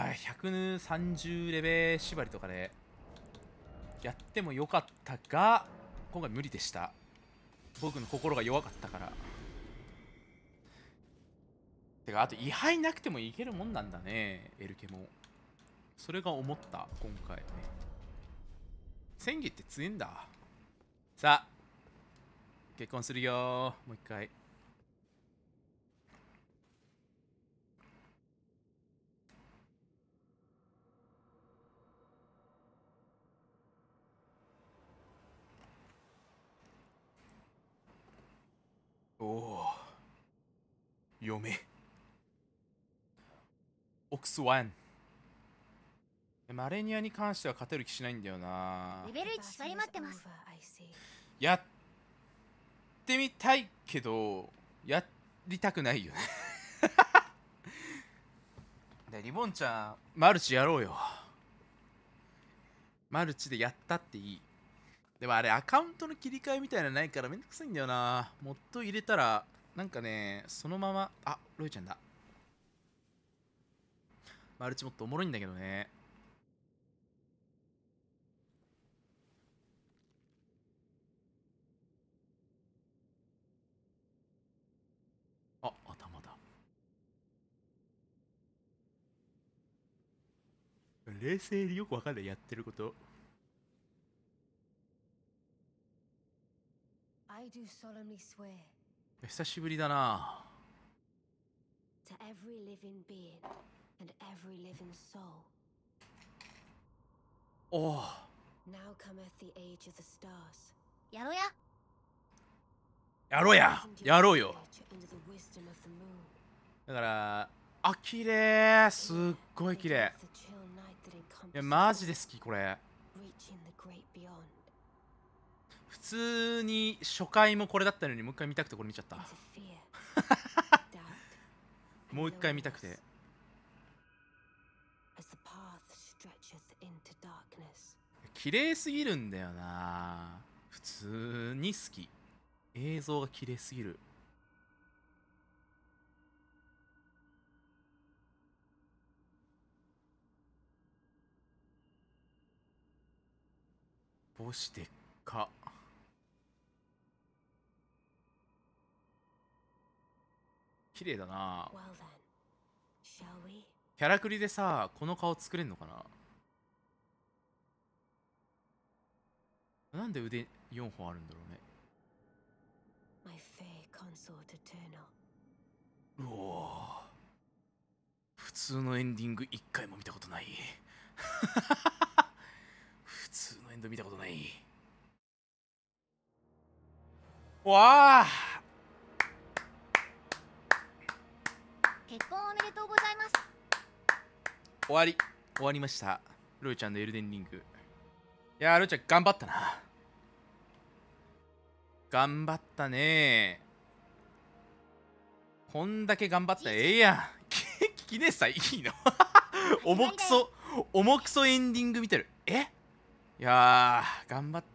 130レベル縛りとかでやってもよかったが、今回無理でした。僕の心が弱かったから。てか、あと位牌なくてもいけるもんなんだね、エルケも。それが思った、今回ね。戦技って強いんだ。さあ、結婚するよ、もう一回。おお、嫁オクスワン。マレニアに関しては勝てる気しないんだよな。 レベル1縛り待ってます。 やってみたいけどやりたくないよねでリボンちゃんマルチやろうよ。マルチでやったっていい。でもあれアカウントの切り替えみたいなのないからめんどくさいんだよな。モッド入れたらなんかね、そのまま、あ、ロイちゃんだ。マルチもっとおもろいんだけどね。あ、頭だ。冷静によくわかんない、やってること。久しぶりだな。おお。 やろや。 やろうや。やろうよ。だからあ、綺麗、すっごい綺麗。いやマジで好きこれ。普通に初回もこれだったのにもう一回見たくてこれ見ちゃったもう一回見たくて。綺麗すぎるんだよな。普通に好き。映像が綺麗すぎる。帽子でっか。綺麗だな。キャラクリでさ、この顔作れんのかな。なんで腕4本あるんだろうね。うお、普通のエンディング1回も見たことない普通のエンド見たことない。わあ、 結婚おめでとうございます。 終わりました。ロイちゃんのエルデンリング。いやー、ロイちゃん頑張ったな。頑張ったね。こんだけ頑張ったらええやん。キネさんいいの重くそエンディング見てる。いやー頑張った。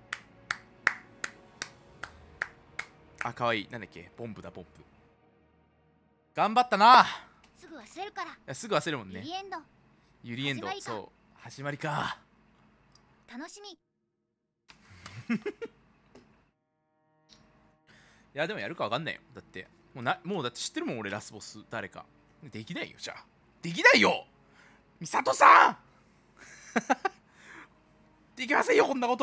あ、かわいい。なんだっけ、ボンブだ、ボンブ。頑張ったな。 すぐ忘れるから。 いや、すぐ忘れるもんね。 ユリエンド。 そう、始まりか。 楽しみ。いや、でもやるかわかんないよ。だってもうだって知ってるもん、俺ラスボス誰か。できないよ。じゃあできないよ、ミサトさんできませんよ、こんなこと。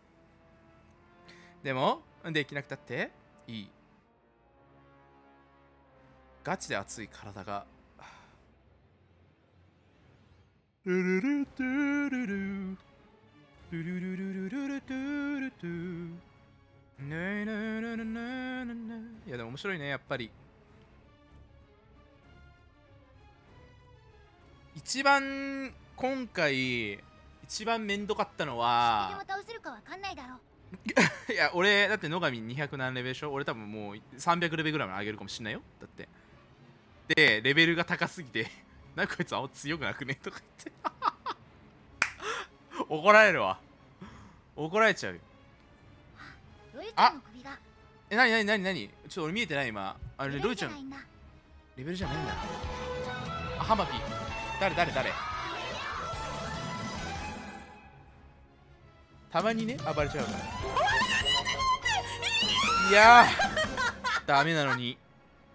でもできなくたっていい。ガチで熱い体が。ルルルトゥルルルルルルルルルルトゥルトゥ。いやでも面白いね、やっぱり。今回一番めんどかったのは、 でも倒せるかわかんないだろいや俺だって野上200何レベルでしょ。俺多分もう300レベルぐらいまで上げるかもしんないよ。だってでレベルが高すぎてなんかこいつ青強くなくねとか言って怒られるわ。怒られちゃうよ。あ、なにちょっと俺見えてない今。あれロイちゃんレベルじゃないんだ。あ、ハマピー誰たまにね暴れちゃうからいやーダメなのに。い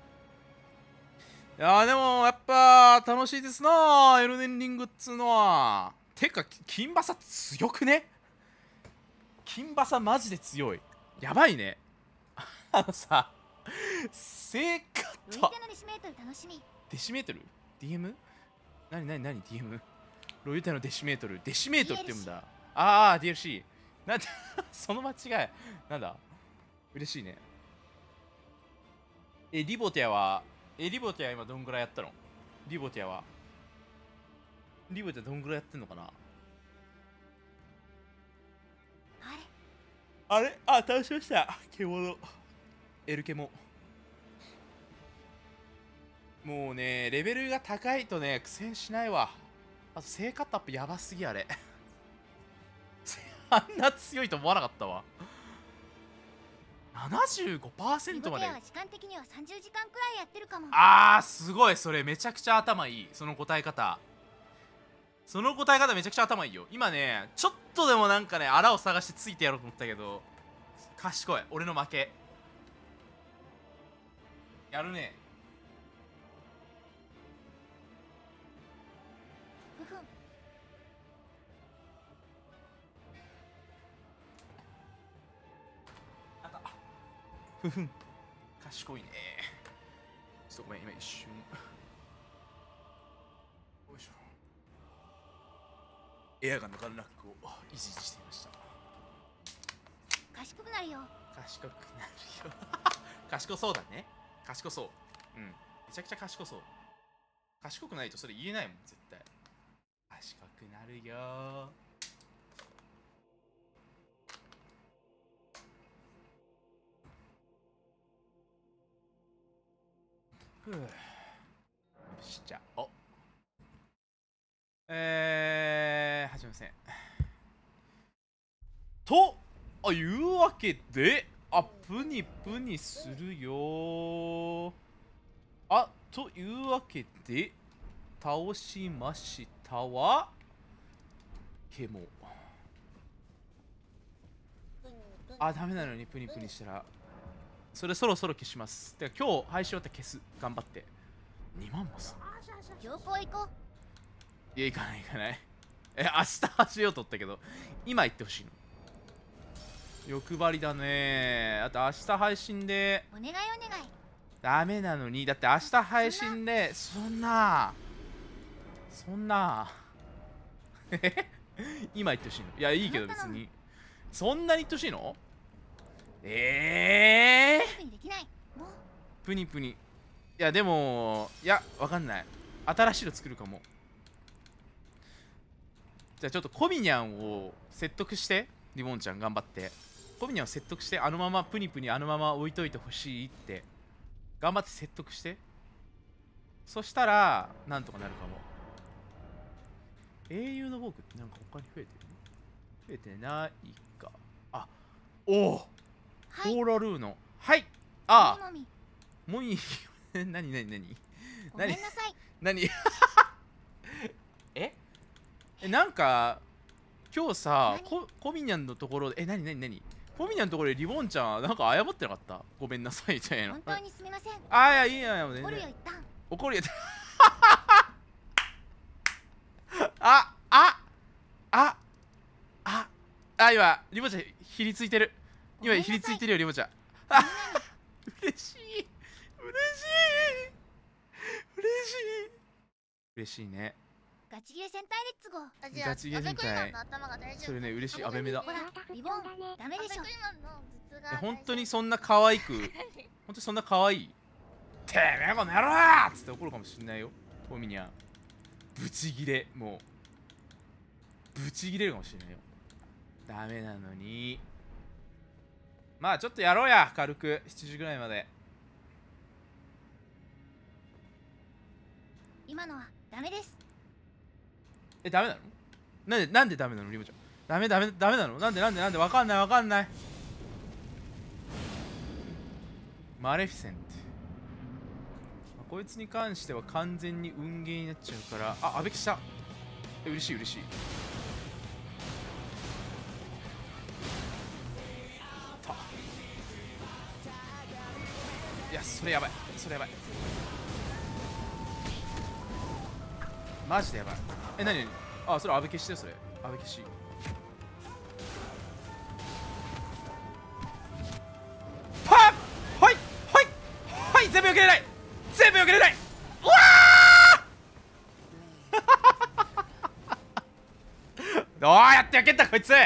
やーでもやっぱ楽しいですなエルデンリングっつうのは。てか金バサ強くね。金バサマジで強い。やばいね。あのさ聖火とデシメートル楽しみ。 デシメートル DM？ 何 DM？ ロイタのデシメートルって読むんだ。ああ DLC なんでその間違いなんだ。嬉しいね。リボティアは今どんぐらいやったの？リボティアどんぐらいやってんのかな。あれ倒しました。獣エルケモ。もうねレベルが高いとね苦戦しないわ。あと聖火タップやばすぎあれあんな強いと思わなかったわ。75% まで。 時間的には30時間くらいやってるかも。 すごい。それめちゃくちゃ頭いい。その答え方めちゃくちゃ頭いいよ。今ねちょっとでもなんかねあらを探してついてやろうと思ったけど賢い。俺の負け。やるね。ふふん賢いね。ちょっとごめん今一瞬よいしょエアガンのガンラックを維持していました。 賢くなるよ。 賢そうだね。賢そう。うんめちゃくちゃ賢そう。賢くないとそれ言えないもん絶対。賢くなるよよしじゃあ始めませんというわけでプニプニするよというわけで倒しましたわケモ。ダメなのにプニプニしたらそれそろそろ消します。てか今日配信終わったら消す。頑張って2万もす行こう。 いや行かない明日走ようとったけど今行ってほしいの。欲張りだね。あと明日配信でお願いダメなのに。だって明日配信でそんな今言ってほしいの。いやいいけど別にそんなに言ってほしいの。プニプニ。いやでもわかんない。新しいの作るかも。じゃあちょっとコミニャンを説得してリボンちゃん頑張ってコミニャンを説得してあのままプニプニあのまま置いといてほしいって頑張って説得して。そしたらなんとかなるかも。英雄の防具ってなんか他に増えてないか。おおポーラルーノ。はいもみ何ごめんなさい。 何なんか今日さコミニャンのところで何コミニャンのところでリボンちゃんなんか謝ってなかった？ごめんなさいみたいな。 本当にすみません。 いやいいや怒るよ一旦。 怒るよ今リボちゃんひりついてる。今ひりついてるよリボちゃん。嬉しいね。 ガチギレ戦隊レッツゴー。 ガチゲー戦隊それね嬉しい。アベメだ。 ほらリボンダメでしょ。 本当にそんな可愛く本当にそんな可愛いてめえこの野郎ーっつって怒るかもしんないよトミニャン。ブチギレもうブチギレるかもしれないよ。ダメなのにまあちょっとやろうや軽く7時ぐらいまで。 今のはダメです。 ダメなの？なんでダメなのリボちゃん。ダメなの？なんでわかんない。マレフィセント。 こいつに関しては完全に運ゲーになっちゃうから。あ、阿部した。嬉しい嬉しい。いったいや、それやばい、それやばい、マジでやばい。え、なになに。あ、それ阿部消してよ。それ阿部消し。パッ、はいはいはい、全部避けれない、全部避けれない。うわーどうやって避けたこいつ。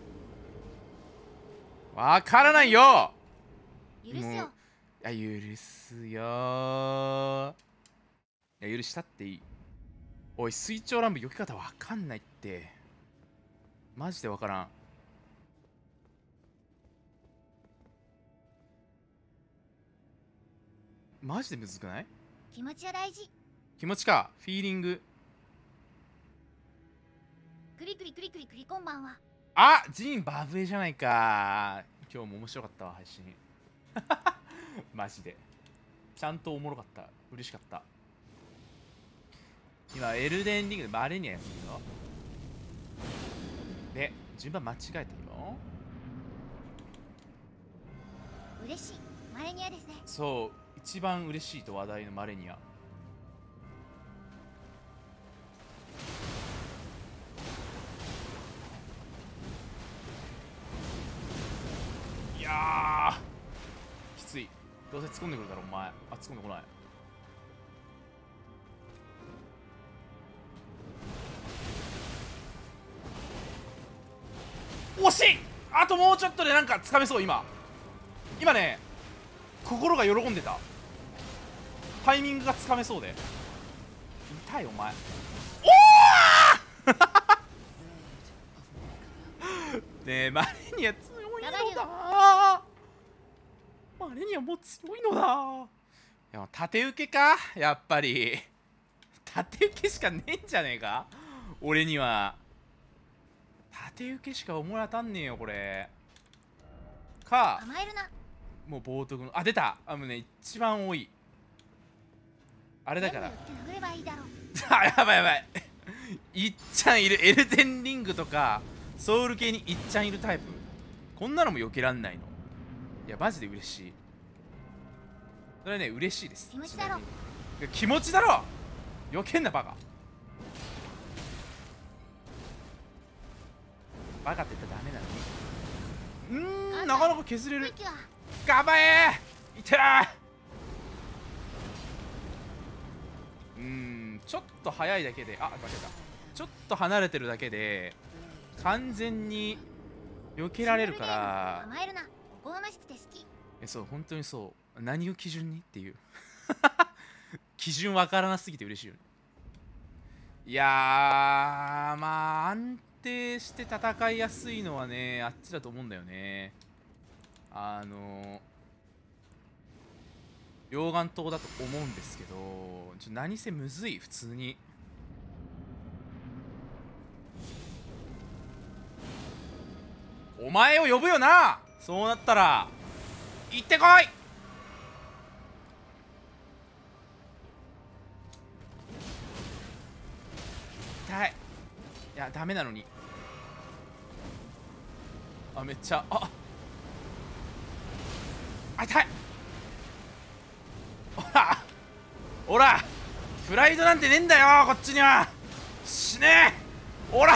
わからないよ。 許すよ。 いや、許すよー。いや、許したっていい。おい、水晶乱舞避け方わかんないって。マジでわからん。マジでむずくない？ 気持ちは大事。 気持ちか。フィーリング。 クリクリクリクリクリ、こんばんは。 あ、ジンバブエじゃないか。今日も面白かったわ、配信。マジでちゃんとおもろかった。嬉しかった。今エルデンリングでマレニアやってるよ。で、順番間違えたよ。 嬉しい。マレニアですね。 そう、一番嬉しいと話題のマレニア。いやーきつい。どうせ突っ込んでくるだろお前。あ、突っ込んでこない。惜しい。あともうちょっとでなんか掴めそう。今ね、心が喜んでた。タイミングが掴めそうで。痛いお前。おーねえ、マレニア強いのだ。マレニアもう強いのだ。いや、縦受けかやっぱり。縦受けしかねえんじゃねえか俺には。縦受けしか思い当たんねえよこれ。か甘えるな。 もう冒涜の。あ、出た。あ、もうね、一番多いあれだから全部売って殴ればいいだろう。 あ、やばいやばい。いっちゃんいる。エルデンリングとかソウル系にいっちゃんいるタイプ。こんなのも避けらんないの。いやマジで嬉しい。それはね、嬉しいです。 気持ちだろ。 いや気持ちだろ。避けんなバカ。バカって言ったらダメなのに。なかなか削れる。頑張れー。いてー。ちょっと早いだけで、あ、間違えた。ちょっと離れてるだけで完全に避けられるから。 甘えるな。おこがましくて好き。 そう、本当にそう。何を基準にっていう基準わからなすぎて嬉しいよね。いやー、まあ安定して戦いやすいのはね、あっちだと思うんだよね。溶岩島だと思うんですけど、何せむずい。普通にお前を呼ぶよな。そうなったら行ってこい。痛い。いやダメなのに。あ、めっちゃ痛い。ほらプライドなんてねえんだよこっちには。死ねえ。ほら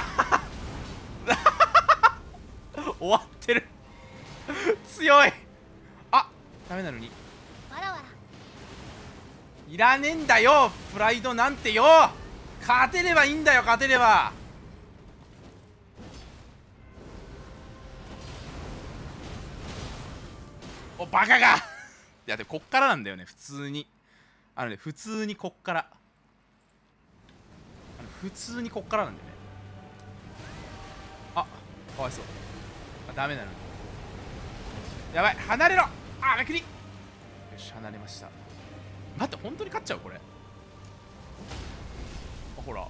終わってる強い。あ、ダメなのに。 わらわら。 いらねえんだよプライドなんてよ。勝てればいいんだよ。勝てれば。おバカがいやでもこっからなんだよね。普通に普通にこっから普通にこっからなんだよね。あ、かわいそう。ダメなの。やばい、離れろ。あ、めくり。よし、離れました。待って、本当に勝っちゃうこれ。あ、ほら。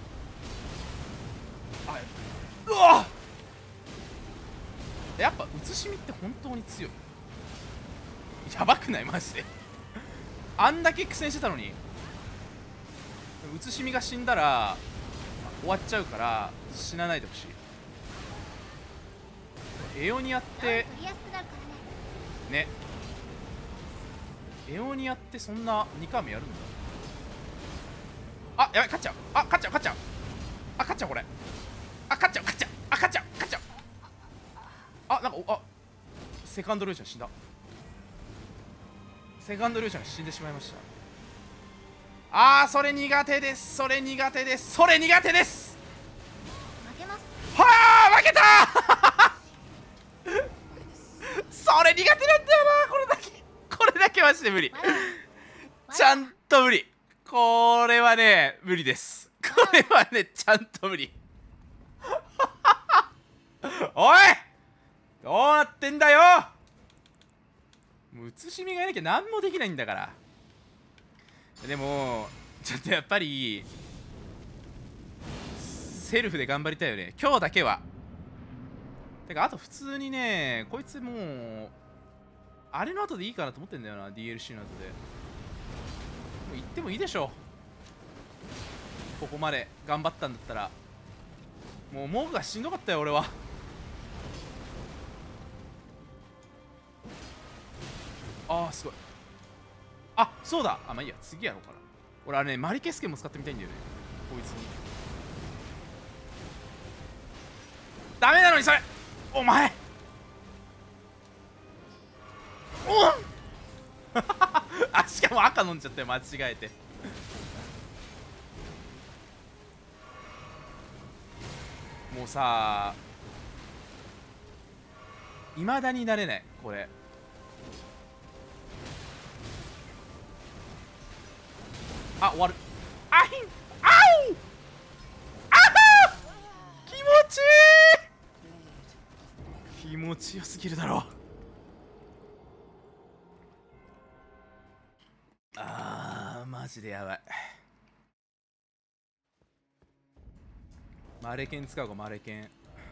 あ、うわっ。やっぱ写しみって本当に強い。やばくないマジで。 あんだけ苦戦してたのに。うつしみが死んだら終わっちゃうから死なないでほしい。エオニアって取りやすくなるからね。 ね、エオニアってそんな2回もやるんだ。あ、やばい、勝っちゃう。あ、勝っちゃう、勝っちゃう。あ、勝っちゃう、これ。あ、勝っちゃう、勝っちゃう。あ、勝っちゃう、勝っちゃう。あ、なんかセカンドルーシャン死んだ。セカンドルーシャンが死んでしまいました。それ苦手です。それ苦手です。それ苦手です。 負けます。 はあ、負けたそれ苦手なんだよな。これだけマジで無理。ちゃんと無理。これはね無理です。これはねちゃんと無理おい、どうなってんだよ。もう写しみがいなきゃ何もできないんだから。でもちょっとやっぱりセルフで頑張りたいよね、今日だけは。てかあと普通にね、こいつもうあれの後でいいかなと思ってんだよな。 DLC の後でもう行ってもいいでしょ。ここまで頑張ったんだったら。もうモグがしんどかったよ俺は。すごい。そうだ。まあいいや、次やろうかな。俺ね、マリケスケも使ってみたいんだよね、こいつに。ダメなのにそれ、お前しかも赤飲んじゃったよ、間違えて。もうさ、いまだになれないこれ。終わる。あう気持ちいい。気持ちよすぎるだろ。マジでやばい。マレケン使うか、マレケン。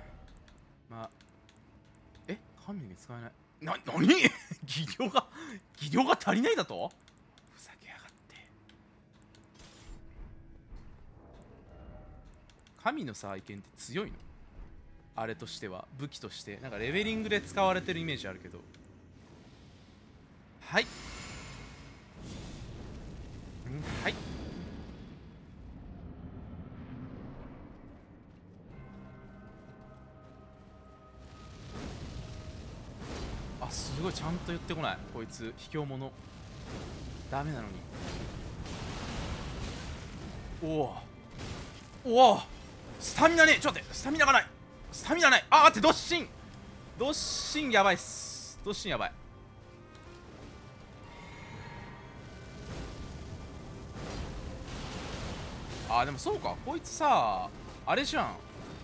神に使えない。何技量が足りないだと。ふざけやがって。神のさ、愛犬って強いの？あれとしては、武器としてなんかレベリングで使われてるイメージあるけど。はい、はい。すごいちゃんと言ってこないこいつ。卑怯者。ダメなのに。おおスタミナね。ちょっと待って、スタミナがない。スタミナない。待って、ドッシンやばいっす。ドッシンやばい。でもそうか、こいつさあれじゃん。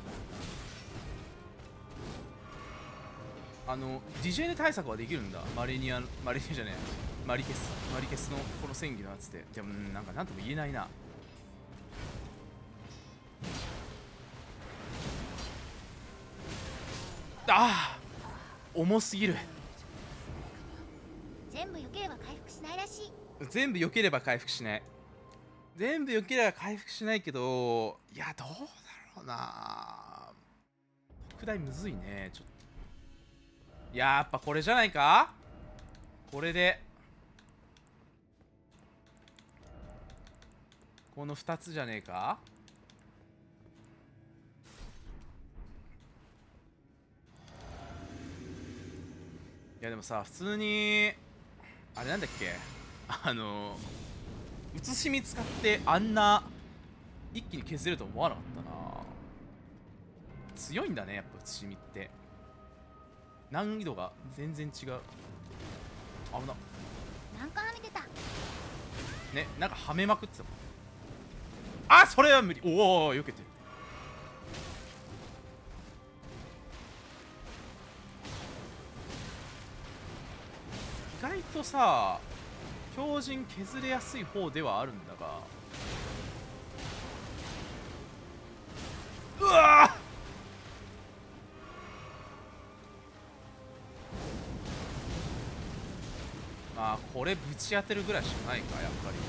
ディジェネ対策はできるんだ。マリニアじゃねえ、マリケスのこの戦技のやつで。でもなんかなんとも言えないな。重すぎる。 全部避ければ回復しないらしい。 全部避ければ回復しない。全部避ければ回復しないけど、いやどうだろうな。特大むずいねちょっと。やっぱこれじゃないか。これでこの2つじゃねえか。いやでもさ、普通にあれなんだっけ、写しみ使ってあんな一気に削れると思わなかったな。強いんだねやっぱ写しみって。難易度が全然違う。危な。 なんかはみ出たね、なんかはめまくってたもん。それは無理。おお避けてる。意外とさ強靭削れやすい方ではあるんだが、うわこれぶち当てるぐらいしかないか、やっぱり。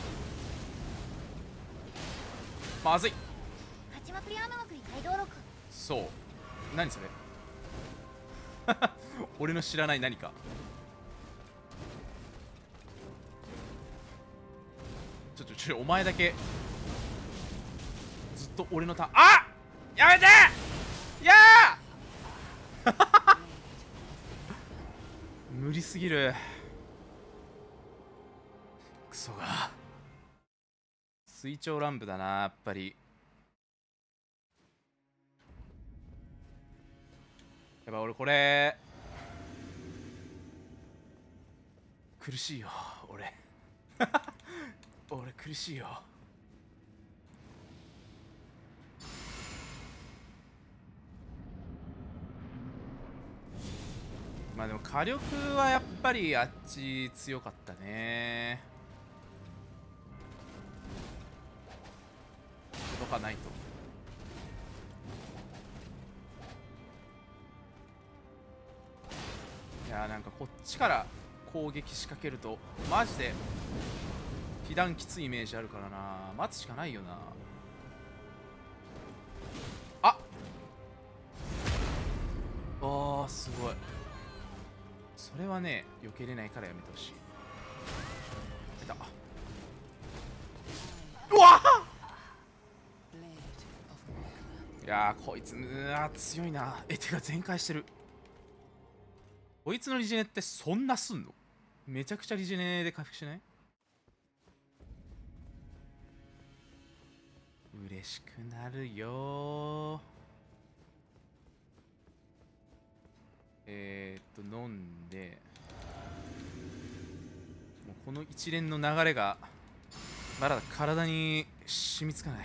まずい。 勝ちまくり雨まくり大道録。 そう、何それ俺の知らない何か。ちょお前だけずっと俺のあ、やめて、いやー無理すぎる。クソが水晶乱舞だな、やっぱり。やっぱ俺これ苦しいよ、俺俺苦しいよ。まあでも火力はやっぱりあっち強かったね。届かないと。いやー、なんかこっちから攻撃仕掛けるとマジで被弾きついイメージあるからな。待つしかないよな。あー、すごい。それはね、避けれないからやめてほしい。出た。うわっ、いやーこいつ強いな。てか全開してる。こいつのリジェネってそんなすんの？めちゃくちゃリジェネで回復しない？嬉しくなるよ飲んで、もうこの一連の流れがまだ体に染みつかない。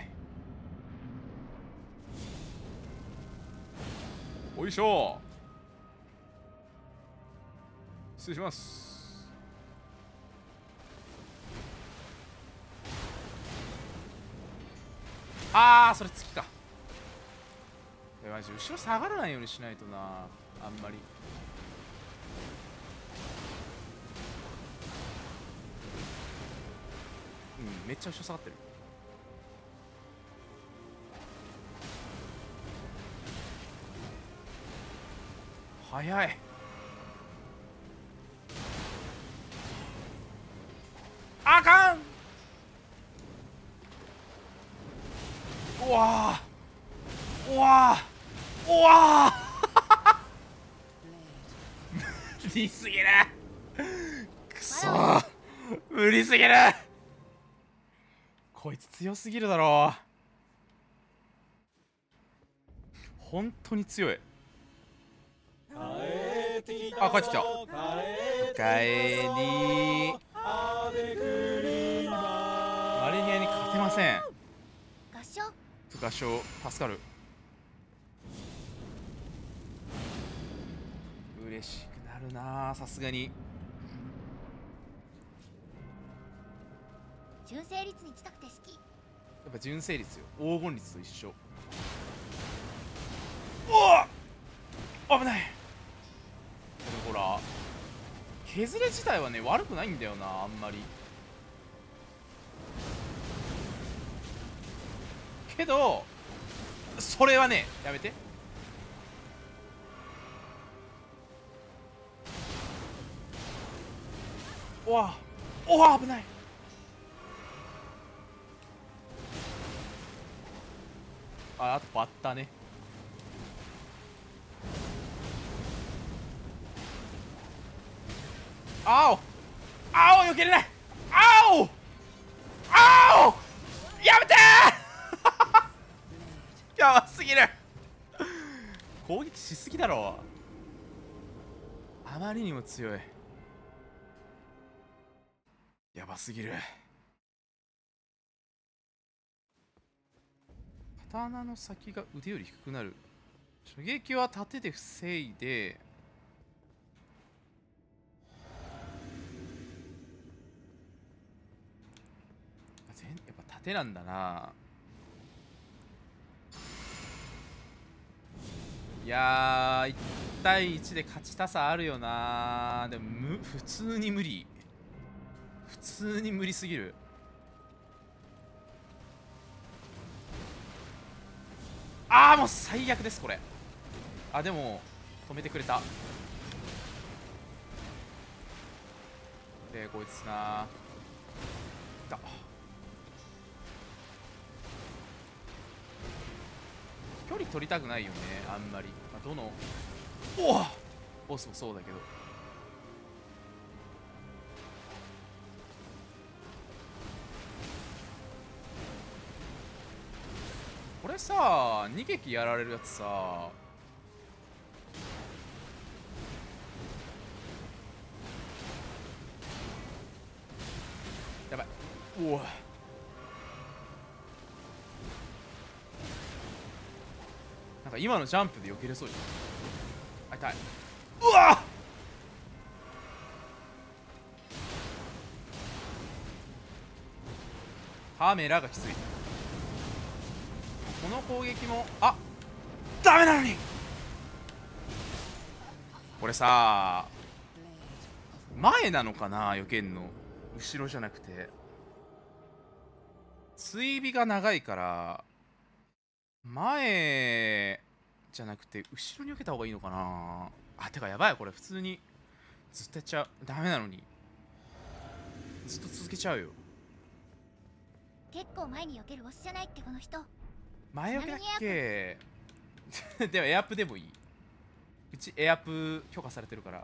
おいしょ、失礼します。あー、それ月か。マジ後ろ下がらないようにしないとな、あんまり。うん、めっちゃ後ろ下がってる。早い。あかん。うわー、うわー、うわー無理すぎる。くそー、無理すぎる。こいつ強すぎるだろ。本当に強い。あ、帰ってきた。おかえりー。マレニアに勝てません。 合唱。 合唱助かる。嬉しくなるな、さすがに。 純正率に近くて好き。 やっぱ純正率よ、黄金率と一緒。おお、危ない。でもほら削れ自体はね悪くないんだよな、あんまり。けどそれはね、やめて。おわおわ、危ない。あとバッタね。あおあお、避けれない。あおあお、やめてーやばすぎる攻撃しすぎだろ、あまりにも強い。やばすぎる。刀の先が腕より低くなる。射撃は盾で防いで、やっぱ盾なんだな。いやー、1対1で勝ちたさあるよな。でも普通に無理。 普通に無理すぎる。ああもう最悪ですこれ。あでも止めてくれた。でこいつなだ。距離取りたくないよねあんまり、まあ、どのボスもそうだけど。これさ2撃やられるやつさ、やばい。おおなんか今のジャンプで避けれそうじゃん。あ痛い。うわっカメラがきつい。この攻撃もダメなのに。これさ前なのかな避けんの。後ろじゃなくて追尾が長いから前じゃなくて後ろに避けた方がいいのかな。あてかやばいこれ普通にずっとやっちゃう。ダメなのにずっと続けちゃうよ。 結構前に避けるボスじゃないってこの人。 前避けだっけでもエアプでもいい。うちエアプ許可されてるから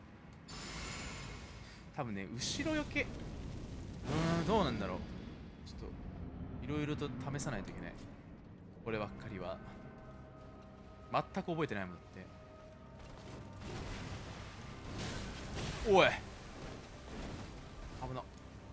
多分ね後ろ避けどうなんだろう。ちょっといろいろと試さないといけない。こればっかりは全く覚えてないもんだって。おい危な。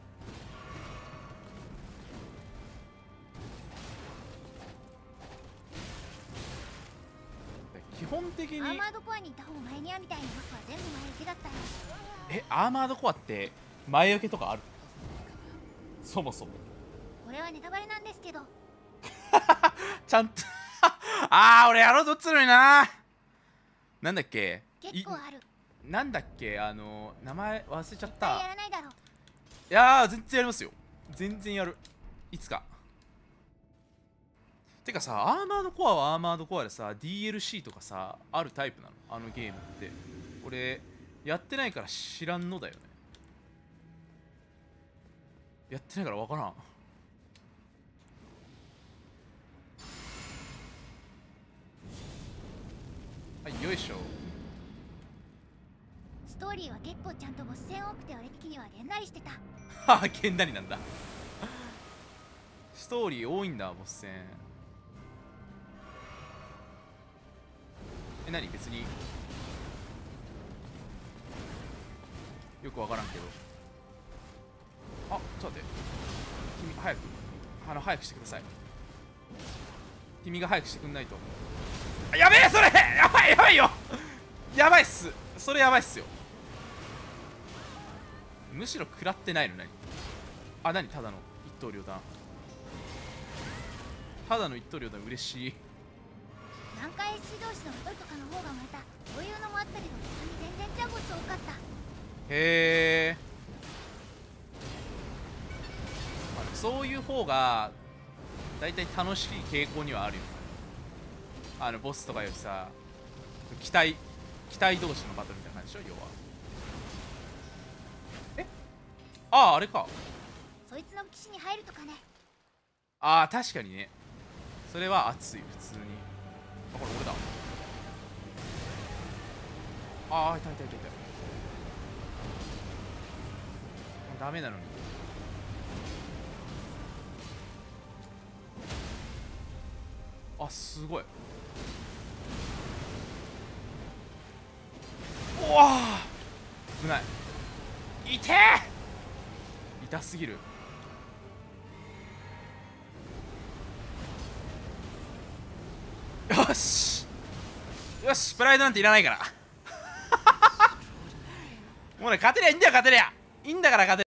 基本的にアーマードコアにいた方前にゃみたいなボスは全部前受けだったよ。 アーマードコアって前受けとかある？そもそもこれはネタバレなんですけどちゃんと俺やろうとっつうのにな。なんだっけ結構ある。 なんだっけ名前忘れちゃっ絶対た。 やらないだろ。 いや全然やりますよ。全然やるいつか。てかさアーマードコアはアーマードコアでさ DLC とかさあるタイプなのあのゲームって。俺やってないから知らんのだよね。やってないから分からん。はいよいしょ。 ストーリーは結構ちゃんとボス戦多くて俺的にはげんなりしてた。 げんなりなんだストーリー多いんだボス戦。何別によく分からんけど。ちょっと待って君早く早くしてください。君が早くしてくんないと。やべえそれやばいよやばいっすそれやばいっすよ。むしろ食らってないの何ただの一刀両断。ただの一刀両断嬉しい。 南海 SC 同士のバトルとかの方がまたそういうのもあったけど別に全然ちゃうボス多かった。 へえそういう方がだいたい楽しい傾向にはあるよ。ボスとかよりさ機体同士のバトルみたいな感じでしょ要は。あれか。 そいつの騎士に入るとかね。 確かにねそれは熱い普通に。これ俺だ。痛いダメなのに。すごい。危ない。痛え痛すぎる。よしプライドなんていらないからもうね勝てりゃいいんだよいいんだから勝てりゃ